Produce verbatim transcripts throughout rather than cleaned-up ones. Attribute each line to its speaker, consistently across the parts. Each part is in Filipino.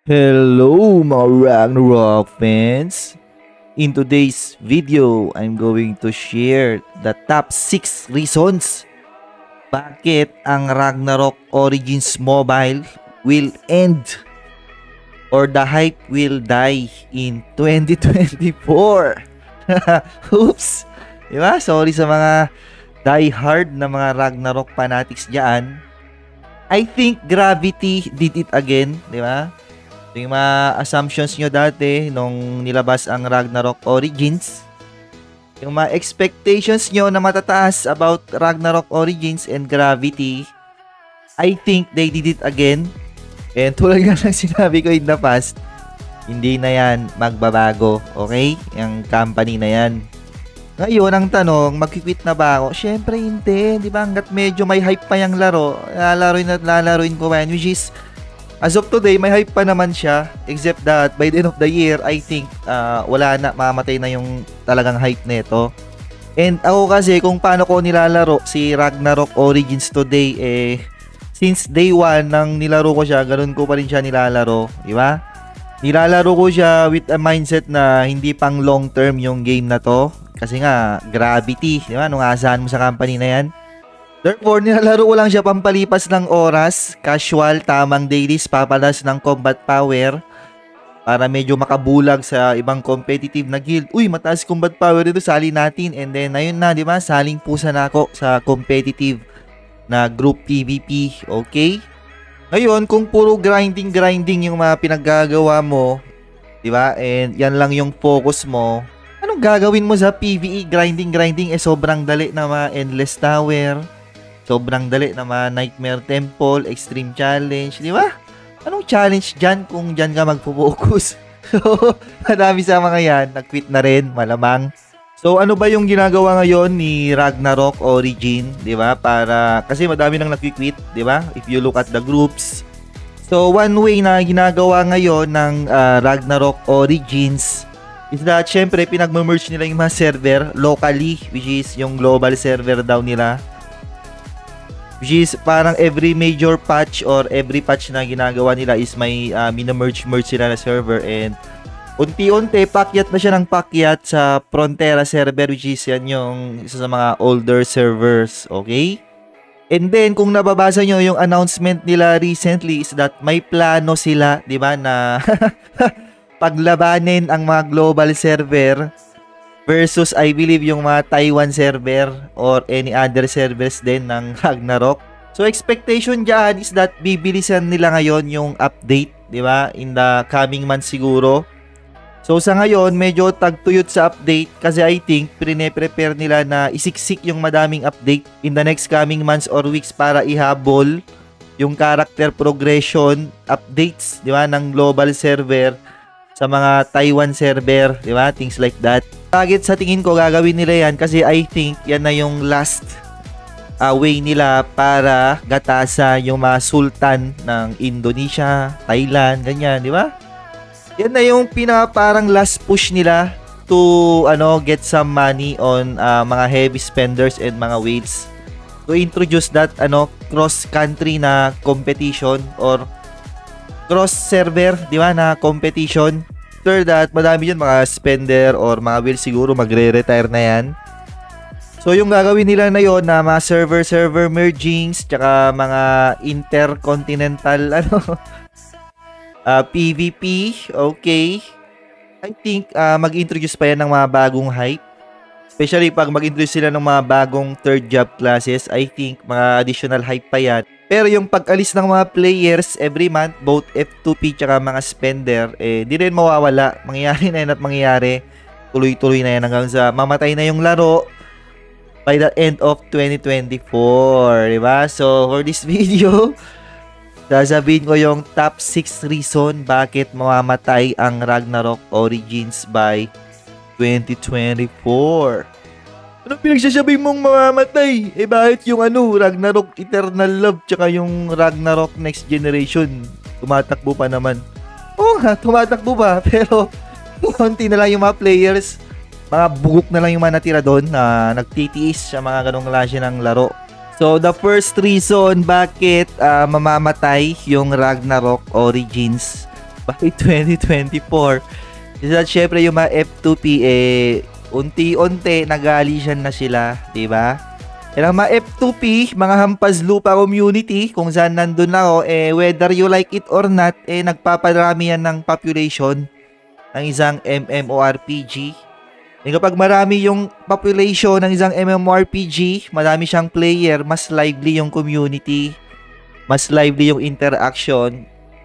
Speaker 1: Hello mga Ragnarok fans! In today's video, I'm going to share the top six reasons bakit ang Ragnarok Origins Mobile will end or the hype will die in twenty twenty-four. Oops! Diba? Sorry sa mga die-hard na mga Ragnarok fanatics dyan. I think Gravity did it again, diba? Ito yung mga assumptions nyo dati nung nilabas ang Ragnarok Origins. Yung mga expectations nyo na matataas about Ragnarok Origins and Gravity, I think they did it again. And tulad nga ng sinabi ko in the past, hindi na yan magbabago, okay? Yung company na yan. Ngayon, ang tanong, magkikwit na ba ako? Siyempre hindi, di ba? Hanggat medyo may hype pa yung laro, lalaroin at lalaroin ko yan, which is as of today, may hype pa naman siya, except that by the end of the year, I think uh, wala na, mamatay na yung talagang hype nito. And ako kasi, kung paano ko nilalaro si Ragnarok Origins today, eh, since day one nang nilaro ko siya, ganun ko pa rin siya nilalaro, di ba? Nilalaro ko siya with a mindset na hindi pang long term yung game na to. Kasi nga, Gravity, di ba? Nung asahan mo sa company na yan. Therefore, nilalaro ko lang siya pampalipas ng oras, casual, tamang dailies, papalas ng combat power para medyo makabulag sa ibang competitive na guild. Uy, mataas combat power dito, sali natin. And then, ayun na, di ba? Saling pusa na ako sa competitive na group P V P, okay? Ngayon, kung puro grinding-grinding yung mga pinaggagawa mo, di ba? And yan lang yung focus mo, anong gagawin mo sa P V E? Grinding-grinding, eh sobrang dali na mga endless tower. Sobrang dali na mga Nightmare Temple, Extreme Challenge, di ba? Anong challenge dyan kung dyan ka magpo-focus? So, marami sa mga yan, nag-quit na rin, malamang. So, ano ba yung ginagawa ngayon ni Ragnarok Origin, di ba? Para, kasi madami nang nag-quit, di ba? If you look at the groups. So, one way na ginagawa ngayon ng uh, Ragnarok Origins is that, syempre, pinag-merge nila yung mga server locally, which is yung global server daw nila. Which is parang every major patch or every patch na ginagawa nila is may uh, mina-merge-merge sila na server, and unti-unti pakyat na siya ng pakyat sa Frontera server, which is yan yung isa sa mga older servers, okay? And then kung nababasa nyo yung announcement nila recently is that may plano sila, di ba, na paglabanin ang mga global server versus, I believe, yung mga Taiwan server or any other servers din ng Ragnarok. So, expectation dyan is that bibilisan nila ngayon yung update, di ba? In the coming months siguro. So, sa ngayon, medyo tagtuyot sa update kasi I think prine-prepare nila na isiksik yung madaming update in the next coming months or weeks para ihabol yung character progression updates, di ba, ng global server sa mga Taiwan server, di ba? Things like that. Target sa tingin ko gagawin nila yan kasi I think yan na yung last uh, way nila para gatasa yung mga sultan ng Indonesia, Thailand, ganyan, di ba? Yan na yung pinaka parang last push nila to ano get some money on uh, mga heavy spenders and mga whales, to introduce that ano cross country na competition or cross server, di ba, na competition. After that, madami yun mga spender or mga whales siguro magre-retire na yan. So yung gagawin nila na yon na mga server-server mergings tsaka mga intercontinental ano uh, P V P, okay. I think uh, mag-introduce pa yan ng mga bagong hype. Especially pag mag-introduce sila ng mga bagong third job classes, I think mga additional hype pa yan. Pero yung pag-alis ng mga players every month, both F two P tsaka mga spender, eh, di rin mawawala. Mangyayari na yan at mangyayari. Tuloy-tuloy na yan hanggang sa mamatay na yung laro by the end of twenty twenty-four. Diba? So, for this video, sasabihin ko yung top six reason bakit mamamatay ang Ragnarok Origins by twenty twenty-four. Ano pinagsasabi mong mamamatay? Eh bakit yung ano, Ragnarok Eternal Love tsaka yung Ragnarok Next Generation tumatakbo pa naman? Oo nga, tumatakbo pa, pero konti na lang yung mga players, mga bugok na lang yung mga natira doon na nagtitiis sa mga ganong klase ng laro. So the first reason bakit uh, mamamatay yung Ragnarok Origins by twenty twenty-four. At syempre yung mga F two P eh unti-unti nag-aalisan na sila, 'di ba? Eh ang mga F two P, mga hampas lupa community, kung saan nandun ako, eh whether you like it or not, eh nagpaparami yan ng population ng isang MMORPG. Eh kapag marami yung population ng isang MMORPG, marami siyang player, mas lively yung community, mas lively yung interaction.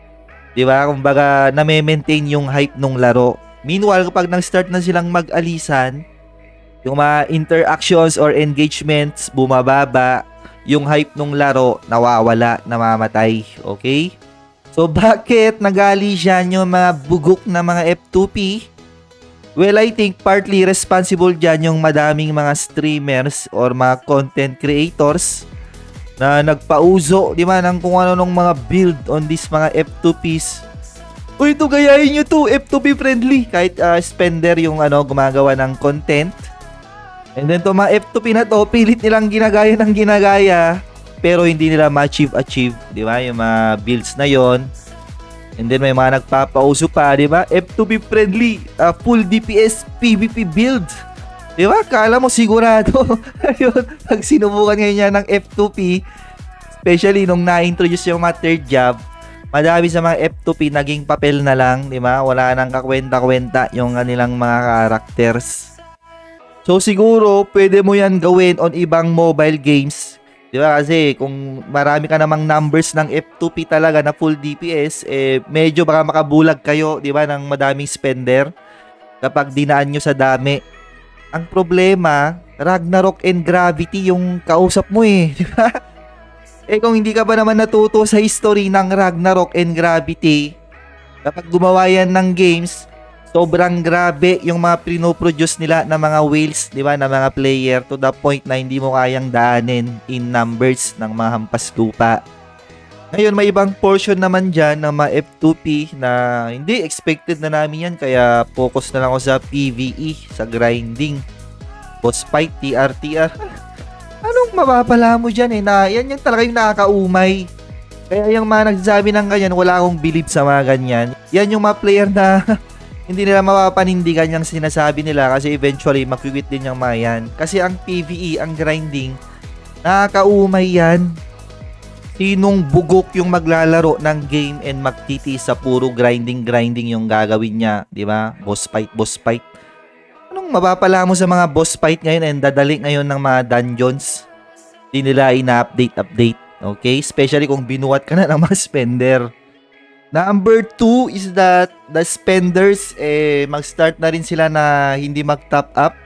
Speaker 1: 'Di ba? Kumbaga, na-maintain yung hype ng laro. Meanwhile, kapag nang-start na silang mag-alisan, yung mga interactions or engagements bumababa, yung hype ng laro nawawala, namamatay. Okay? So, bakit nag-aalisan yung mga bugok na mga F two P? Well, I think partly responsible dyan yung madaming mga streamers or mga content creators na nagpauso, di ba, ng kung ano nung mga build on this mga F two Ps. Uy, ito gayahin nyo to, F two P friendly. Kahit uh, spender yung ano, gumagawa ng content. And then to mga F two P na to, pilit nilang ginagaya ng ginagaya, pero hindi nila ma-achieve-achieve, di ba, yung mga builds na yon. And then may mga nagpapauso pa, di ba, F two P friendly, uh, full D P S P V P build. Di ba? Kala mo sigurado. Ayun, pag sinubukan ngayon niya ng F two P, especially nung na-introduce yung mga third job, madami sa mga F two P naging papel na lang, di ba? Wala nang kakwenta-kwenta yung kanilang mga characters. So siguro, pwede mo yan gawin on ibang mobile games. Di ba? Kasi kung marami ka namang numbers ng F two P talaga na full D P S, eh, medyo baka makabulag kayo, di ba, ng madaming spender kapag dinaan nyo sa dami. Ang problema, Ragnarok and Gravity yung kausap mo eh, di ba? Eh kung hindi ka ba naman natuto sa history ng Ragnarok and Gravity, kapag gumawa yan ng games, sobrang grabe yung mga pinoproduce nila na mga whales, di ba, na mga player, to the point na hindi mo kayang daanin in numbers ng mga hampas lupa. Ngayon, may ibang portion naman dyan ng mga F two P na hindi expected na namin yan, kaya focus na lang ako sa P V E, sa grinding, boss fight, T R T R. Anong mapapala mo dyan eh, na yan yung talaga yung nakakaumay. Kaya yung mga nagsasabi ng ganyan, wala akong believe sa mga ganyan. Yan yung mga player na hindi nila mapapanindigan yung sinasabi nila, kasi eventually makikwit din yung mga yan. Kasi ang P V E, ang grinding, nakakaumay yan. Sinong bugok yung maglalaro ng game and magtiti sa puro grinding grinding yung gagawin niya, di ba? Boss fight, boss fight. Anong mapapala mo sa mga boss fight ngayon and dadali ngayon ng mga dungeons? Hindi nila ina-update update, okay? Especially kung binuhat ka na ng mga spender. Number two is that the spenders eh mag-start na rin sila na hindi mag-top up.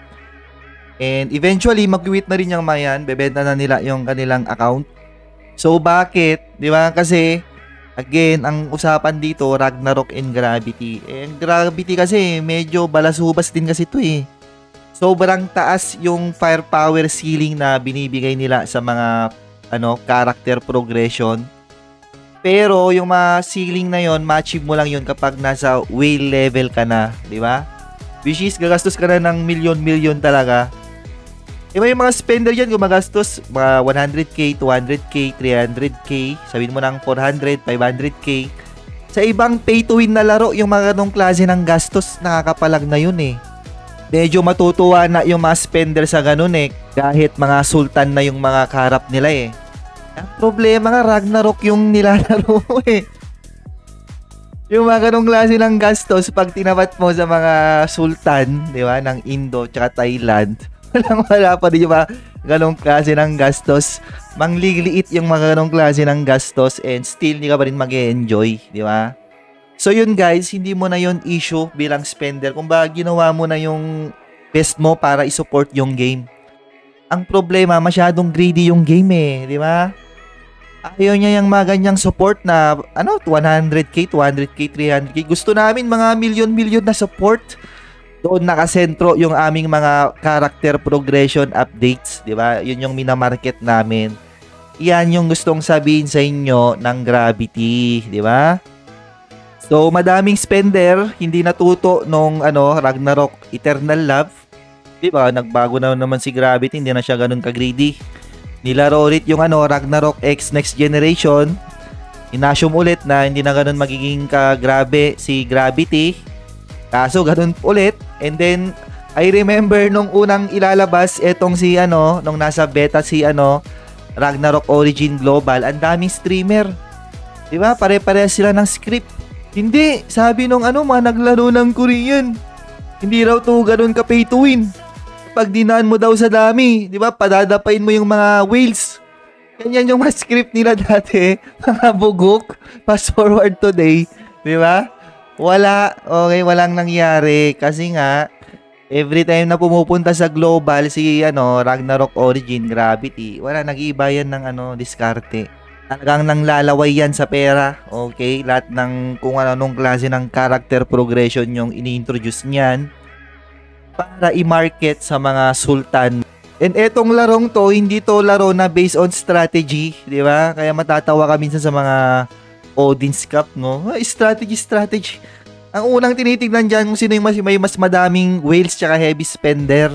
Speaker 1: And eventually mag-quit na rin yung mga yan, bebenta na nila yung kanilang account. So, bakit? Di ba? Kasi, again, ang usapan dito, Ragnarok and Gravity. Eh, Gravity kasi, medyo balasubas din kasi ito eh. Sobrang taas yung firepower ceiling na binibigay nila sa mga, ano, character progression. Pero, yung mga ceiling na yon, ma-achieve mo lang yun kapag nasa whale level ka na. Di ba? Which is, gagastos ka na ng milyon-milyon talaga. Iba yung mga spender yan, gumagastos mga one hundred K, two hundred K, three hundred K, sabihin mo ng four hundred, five hundred K. Sa ibang pay to win na laro, yung mga ganong klase ng gastos, nakakapalag na yun eh. Medyo matutuwa na yung mga spender sa ganun eh, kahit mga sultan na yung mga karap nila eh. Ang problema nga, Ragnarok yung nilalaro mo eh. Yung mga ganong klase ng gastos, pag tinapat mo sa mga sultan, di ba, ng Indo tsaka Thailand, walang wala pa rin yung mga ganong klase ng gastos. Mangliliit yung mga ganong klase ng gastos and still hindi ka pa rin mag-e-enjoy, di ba? So yun guys, hindi mo na yun issue bilang spender. Kung ba ginawa mo na yung best mo para i-support yung game. Ang problema, masyadong greedy yung game eh, di ba? Ayaw niya yung mga ganyang support na ano, one hundred K, two hundred K, three hundred K. Gusto namin mga milyon-milyon na support. Doon nakasentro yung aming mga character progression updates, di ba? Yun yung minamarket namin. Yan yung gustong sabihin sa inyo ng Gravity, di ba? So, madaming spender, hindi natuto nung ano, Ragnarok Eternal Love. Di ba? Nagbago na naman si Gravity, hindi na siya ganun ka-greedy. Nilaro ulit yung ano, Ragnarok X Next Generation. inassume ulit na hindi na ganun magiging kagrabe si Gravity. Kaso ganun ulit. And then, I remember nung unang ilalabas, etong si ano, nung nasa beta si ano, Ragnarok Origin Global, ang daming streamer. Diba? Pare-pareha sila ng script. Hindi, sabi nung ano, mga naglaro ng Korean. Hindi raw to ganun ka pay to win. Pag dinaan mo daw sa dami, diba? Padadapain mo yung mga whales. Ganyan yung mga script nila dati, mga bugok, fast forward today, di ba? Wala, okay, walang nangyari kasi nga, every time na pumupunta sa global si ano, Ragnarok Origin, Gravity, wala, nag-iiba yan ng ano, diskarte. Talagang nanglalaway yan sa pera, okay? Lahat ng kung anong klase ng character progression yung ini-introduce niyan para i-market sa mga sultan. And etong larong to, hindi to laro na based on strategy, di ba? Kaya matatawa ka minsan sa mga Odin's Cup, no? Ay, strategy, strategy. Ang unang tinitignan dyan kung sino yung mas, may mas madaming whales tsaka heavy spender.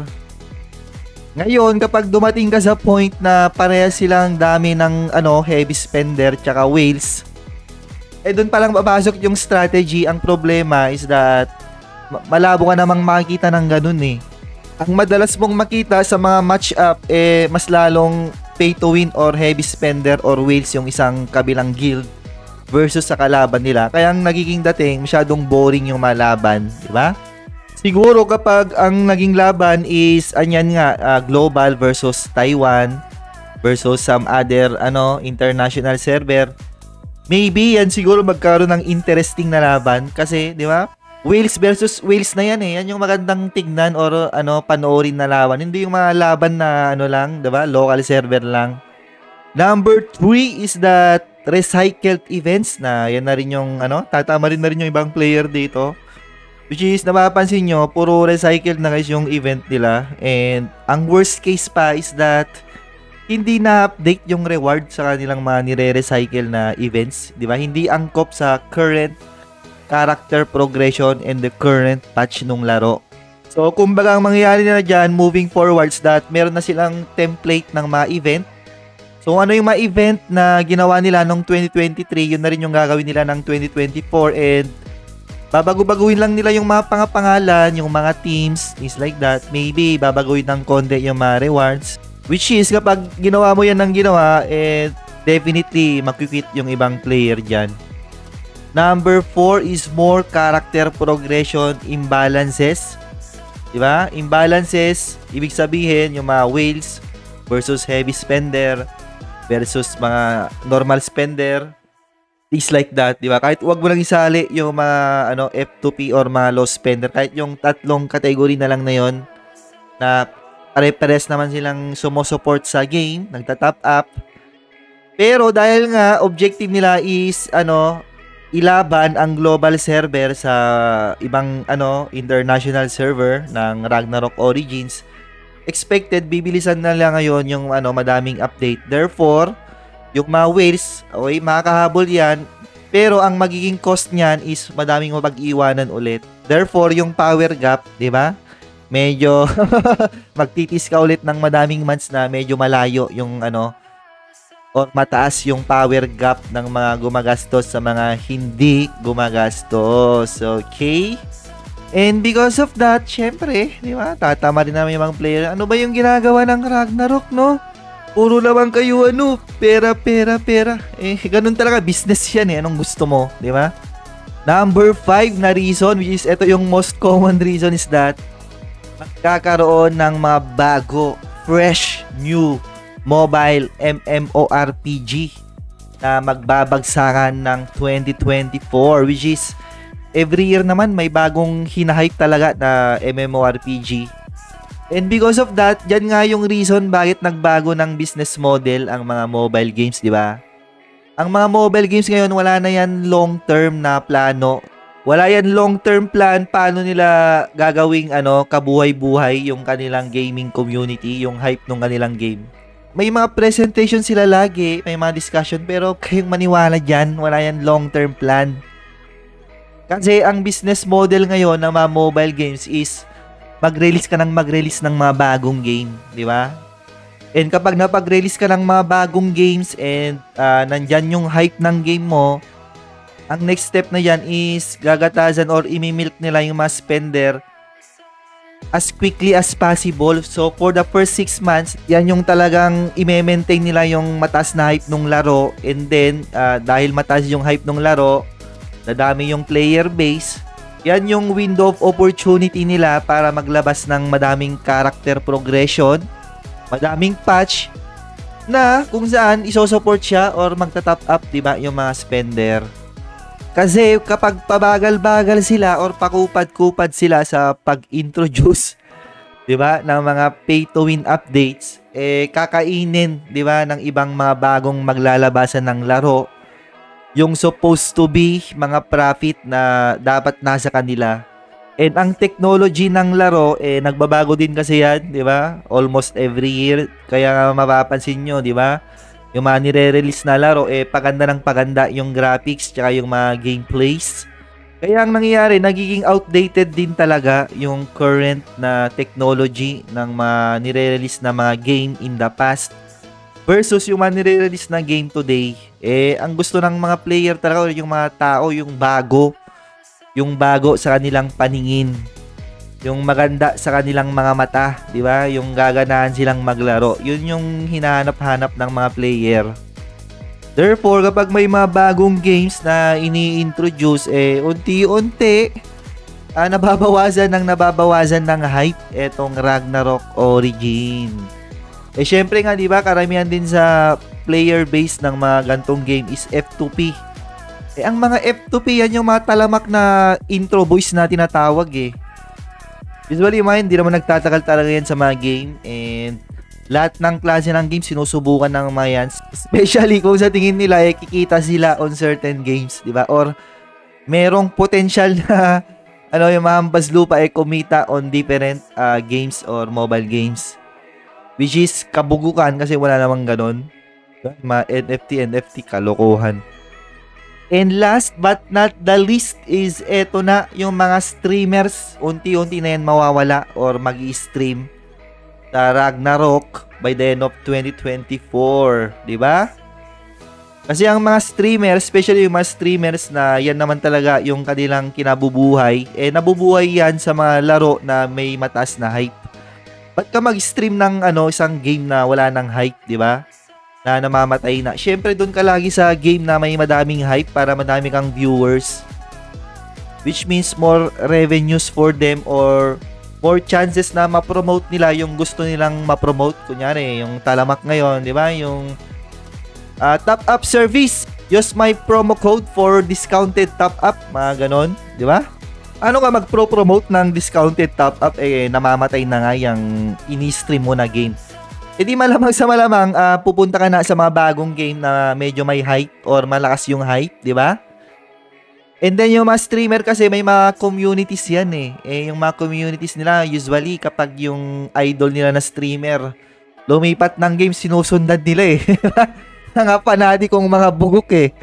Speaker 1: Ngayon, kapag dumating ka sa point na pareha silang dami ng ano, heavy spender tsaka whales, eh doon palang babasok yung strategy. Ang problema is that malabo ka namang makikita ng ganun eh. Ang madalas mong makita sa mga match-up, eh, mas lalong pay to win or heavy spender or whales yung isang kabilang guild versus sa kalaban nila. Kaya ang nagiging dating, masyadong boring yung malaban, di ba? Siguro kapag ang naging laban is, anyan nga, uh, global versus Taiwan versus some other ano international server, maybe yan siguro magkaroon ng interesting na laban kasi, di ba? Whales versus whales na yan eh. Yan yung magandang tignan or ano, panoorin na laban. Hindi yung mga laban na ano lang, diba? Local server lang. Number three is that recycled events na yan na rin yung ano, tatama rin na rin yung ibang player dito. Which is, napapansin nyo, puro recycled na guys yung event nila. And ang worst case pa is that hindi na-update yung reward sa kanilang mga nire-recycle na events. Diba? Hindi angkop sa current character progression and the current patch nung laro. So, kumbaga ang mangyayari na dyan, moving forwards, that meron na silang template ng mga event. So, ano yung mga event na ginawa nila nung twenty twenty-three, yun na rin yung gagawin nila ng twenty twenty-four, and babago-baguhin lang nila yung mga pangapangalan, yung mga teams, things like that. Maybe, babaguhin ng konti yung mga rewards. Which is, kapag ginawa mo yan ng ginawa, eh, definitely, makikit yung ibang player dyan. Number four is more character progression imbalances. Diba? Imbalances, ibig sabihin yung mga whales versus heavy spender versus mga normal spender. Things like that, diba? Kahit wag mo lang isali yung mga ano, F two P or mga low spender. Kahit yung tatlong category na lang na yon na pare-pares naman silang sumusupport sa game, nagta-top up. Pero dahil nga, objective nila is ano, ilaban ang global server sa ibang ano international server ng Ragnarok Origins, expected bibilisan na lang ngayon yung ano madaming update. Therefore, yung mga whales, okay, makakahabol yan, pero ang magiging cost niyan is madaming mapag-iwanan ulit. Therefore, yung power gap, di ba? Medyo magtitis ka ulit ng madaming months na medyo malayo yung ano o mataas yung power gap ng mga gumagastos sa mga hindi gumagastos. Okay? And because of that, syempre, di ba? Tatama rin namin yung mga player. Ano ba yung ginagawa ng Ragnarok, no? Puro naman kayo, ano? Pera, pera, pera. Eh, ganun talaga. Business yan eh. Anong gusto mo? Di ba? Number five na reason, which is ito yung most common reason, is that magkakaroon ng mga bago, fresh, new mobile MMORPG na magbabagsakan ng twenty twenty-four, which is every year naman may bagong hinahype talaga na MMORPG. And because of that, dyan nga yung reason bakit nagbago ng business model ang mga mobile games, di ba? Ang mga mobile games ngayon, wala na yan long-term na plano. Wala yan long-term plan paano nila gagawing ano, kabuhay-buhay yung kanilang gaming community, yung hype ng kanilang game. May mga presentation sila lagi, may mga discussion, pero kayong maniwala dyan, wala yan long-term plan. Kasi ang business model ngayon ng mga mobile games is mag-release ka ng mag-release ng mga bagong game, di ba? And kapag napag-release ka ng mga bagong games and uh, nandyan yung hype ng game mo, ang next step na yan is gagatasan or imimilk nila yung mga spender as quickly as possible. So for the first six months, yan yung talagang i-maintain nila yung mataas na hype ng laro. And then, uh, dahil mataas yung hype ng laro, nadami yung player base, yan yung window of opportunity nila para maglabas ng madaming character progression, madaming patch na kung saan isosupport siya or magta-top up, diba, yung mga spender. Kasi kapag pabagal-bagal sila or pakupad-kupad sila sa pag-introduce, 'di ba, ng mga pay to win updates, eh kakainin, 'di ba, ng ibang mga bagong maglalabasan ng laro yung supposed to be mga profit na dapat nasa kanila. And ang technology ng laro eh nagbabago din kasi yan, 'di ba? Almost every year. Kaya mapapansin nyo, 'di ba? Yung mga nire-release na laro, eh, paganda ng paganda yung graphics tsaka yung mga gameplays. Kaya ang nangyayari, nagiging outdated din talaga yung current na technology ng mga nire-release na mga game in the past versus yung mga nire-release na game today. Eh, ang gusto ng mga player talaga o yung mga tao, yung bago. Yung bago sa kanilang paningin. Yung maganda sa kanilang mga mata, di ba? Yung gaganahan silang maglaro. Yun yung hinahanap-hanap ng mga player. Therefore, kapag may mga bagong games na ini-introduce, eh, unti-unti, ah, nababawasan ng nababawasan ng hype etong Ragnarok Origin. Eh, syempre nga, di ba, karamihan din sa player base ng mga gantong game is F two P. Eh, ang mga F two P, yan yung mga talamak na intro voice na tinatawag eh. Usually, mga hindi naman nagtatagal talaga yan sa mga game. And lahat ng klase ng game sinusubukan ng mga yan. Especially kung sa tingin nila, eh, kikita sila on certain games, di ba? Or merong potential na ano, yung mga hampas lupa eh kumita on different uh, games or mobile games. Which is kabugukan kasi wala namang ganon. Mga N F T, N F T, kalokohan. And last but not the least is eto na yung mga streamers. Unti-unti na yan mawawala or mag-i-stream sa Ragnarok by the end of twenty twenty-four. Diba? Kasi ang mga streamers, especially yung mga streamers na yan naman talaga yung kanilang kinabubuhay, eh nabubuhay yan sa mga laro na may mataas na hype. Ba't ka mag-stream ng ano, isang game na wala ng hype, diba? Na namamatay na. Syempre, doon ka lagi sa game na may madaming hype para madami kang viewers. Which means more revenues for them or more chances na ma-promote nila yung gusto nilang ma-promote. Kunyari, yung talamak ngayon, di ba? Yung uh, top-up service. Use my promo code for discounted top-up. Mga ganon, di ba? Ano ka mag-pro-promote ng discounted top-up? Eh, namamatay na nga yung ini-stream mo na game. E di malamang sa malamang uh, pupunta ka na sa mga bagong game na medyo may hype or malakas yung hype, di ba? And then yung mga streamer kasi may mga communities yan eh. Eh yung mga communities nila usually kapag yung idol nila na streamer lumipat ng game, sinusundan nila eh. Nga panadi kong mga bugok eh.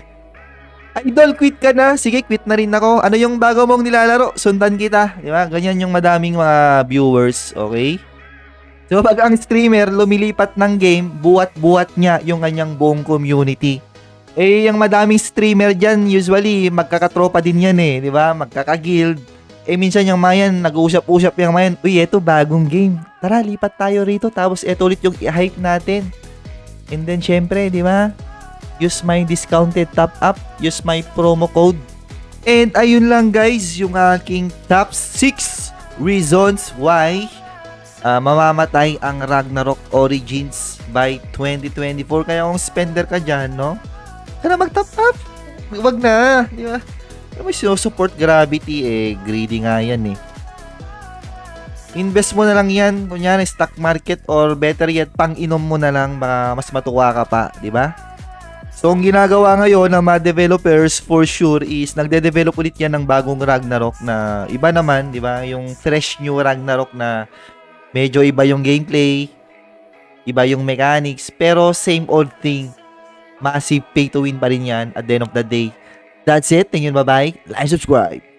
Speaker 1: Idol, quit ka na. Sige, quit na rin ako. Ano yung bago mong nilalaro? Sundan kita. Di ba? Ganyan yung madaming mga viewers. Okay? So, pag ang streamer lumilipat ng game, buwat-buwat niya yung kanyang buong community. Eh, yung madaming streamer dyan, usually, magkakatropa din yan eh, di ba? Magkaka-guild. Eh, minsan yung mga yan, nag-uusap-usap yung mga yan, uy, eto, bagong game. Tara, lipat tayo rito, tapos eto ulit yung i-hype natin. And then, syempre, di ba? Use my discounted top-up, use my promo code. And, ayun lang guys, yung aking top six reasons why Uh, mamamatay ang Ragnarok Origins by twenty twenty-four. Kaya kung spender ka dyan, no? Kaya mag-top up. Wag na, di ba? Kaya may sinusupport Gravity, eh, greedy nga yan, eh. Invest mo na lang yan, kunyari, stock market or better yet, pang-inom mo na lang, baka mas matuwa ka pa, di ba? So, ang ginagawa ngayon ng mga developers for sure is nagde-develop ulit yan ng bagong Ragnarok na iba naman, di ba? Yung fresh new Ragnarok na medyo iba yung gameplay, iba yung mechanics, pero same old thing. Massive pay to win pa rin yan at the end of the day. That's it. Thank you. Bye-bye. Like, subscribe.